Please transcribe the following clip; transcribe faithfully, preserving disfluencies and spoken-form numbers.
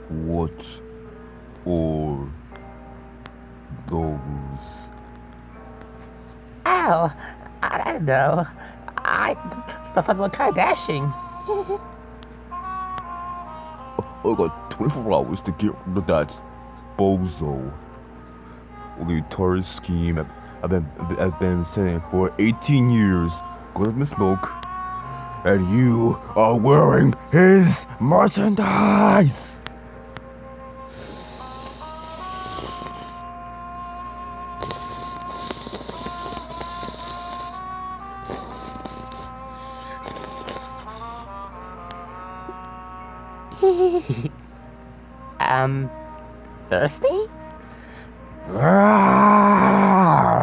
What are those? Oh, I don't know. I thought they were kind of dashing. I got twenty-four hours to get rid of that bozo. The entire scheme I've, I've been I've been setting for eighteen years. Go to smoke, and you are wearing his merchandise. um, thirsty? Ah!